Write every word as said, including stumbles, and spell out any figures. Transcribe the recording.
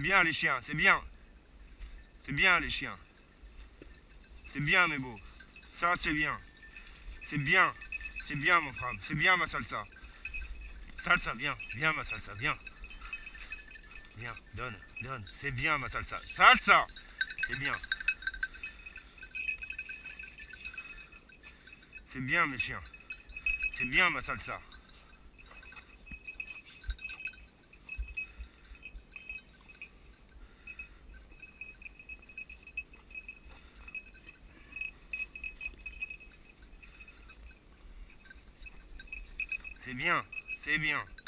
bien les chiens, c'est bien. C'est bien les chiens. C'est bien mes beaux. Ça c'est bien. C'est bien. C'est bien mon frère. C'est bien ma salsa. Salsa, viens. Viens ma salsa, viens. Viens, donne, donne. C'est bien ma salsa. Salsa. C'est bien. C'est bien mes chiens. C'est bien ma salsa. C'est bien, c'est bien.